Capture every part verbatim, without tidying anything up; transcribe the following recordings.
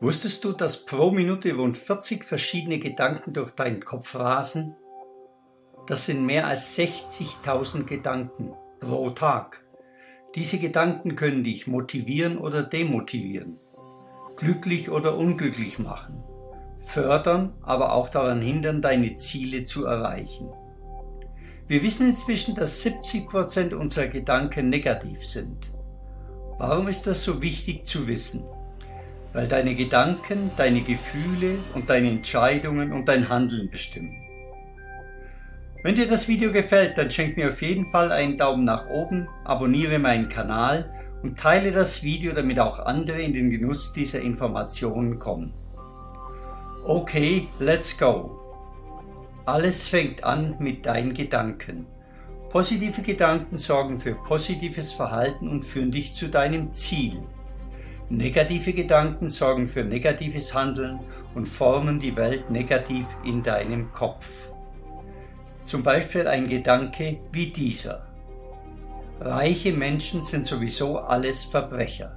Wusstest du, dass pro Minute rund vierzig verschiedene Gedanken durch deinen Kopf rasen? Das sind mehr als sechzigtausend Gedanken pro Tag. Diese Gedanken können dich motivieren oder demotivieren, glücklich oder unglücklich machen, fördern, aber auch daran hindern, deine Ziele zu erreichen. Wir wissen inzwischen, dass siebzig Prozent unserer Gedanken negativ sind. Warum ist das so wichtig zu wissen? Weil deine Gedanken, deine Gefühle und deine Entscheidungen und dein Handeln bestimmen. Wenn dir das Video gefällt, dann schenk mir auf jeden Fall einen Daumen nach oben, abonniere meinen Kanal und teile das Video, damit auch andere in den Genuss dieser Informationen kommen. Okay, let's go! Alles fängt an mit deinen Gedanken. Positive Gedanken sorgen für positives Verhalten und führen dich zu deinem Ziel. Negative Gedanken sorgen für negatives Handeln und formen die Welt negativ in deinem Kopf. Zum Beispiel ein Gedanke wie dieser: Reiche Menschen sind sowieso alles Verbrecher.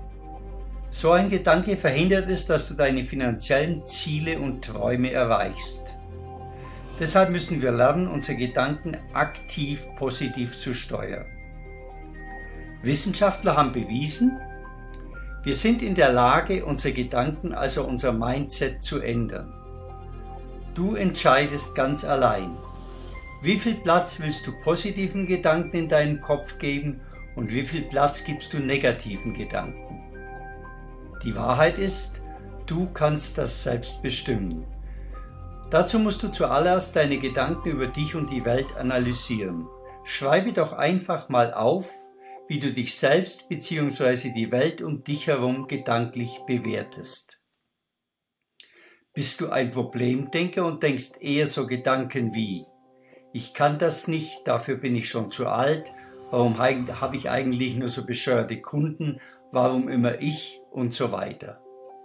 So ein Gedanke verhindert es, dass du deine finanziellen Ziele und Träume erreichst. Deshalb müssen wir lernen, unsere Gedanken aktiv positiv zu steuern. Wissenschaftler haben bewiesen, wir sind in der Lage, unsere Gedanken, also unser Mindset, zu ändern. Du entscheidest ganz allein. Wie viel Platz willst du positiven Gedanken in deinen Kopf geben und wie viel Platz gibst du negativen Gedanken? Die Wahrheit ist, du kannst das selbst bestimmen. Dazu musst du zuallererst deine Gedanken über dich und die Welt analysieren. Schreibe doch einfach mal auf, wie du dich selbst bzw. die Welt um dich herum gedanklich bewertest. Bist du ein Problemdenker und denkst eher so Gedanken wie: Ich kann das nicht, dafür bin ich schon zu alt, warum habe ich eigentlich nur so bescheuerte Kunden, warum immer ich und so weiter.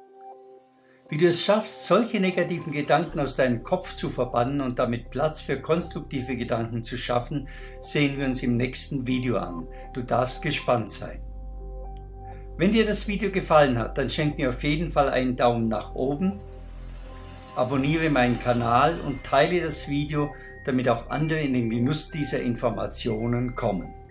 Wie du es schaffst, solche negativen Gedanken aus deinem Kopf zu verbannen und damit Platz für konstruktive Gedanken zu schaffen, sehen wir uns im nächsten Video an. Du darfst gespannt sein. Wenn dir das Video gefallen hat, dann schenk mir auf jeden Fall einen Daumen nach oben, abonniere meinen Kanal und teile das Video, damit auch andere in den Genuss dieser Informationen kommen.